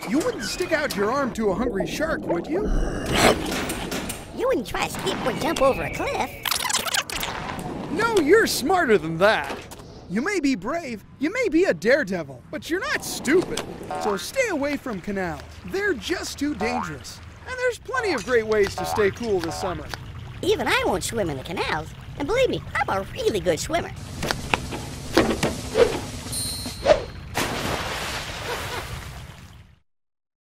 You wouldn't stick out your arm to a hungry shark, would you? You wouldn't try to skip or jump over a cliff. No, you're smarter than that. You may be brave, you may be a daredevil, but you're not stupid. So stay away from canals. They're just too dangerous. And there's plenty of great ways to stay cool this summer. Even I won't swim in the canals. And believe me, I'm a really good swimmer.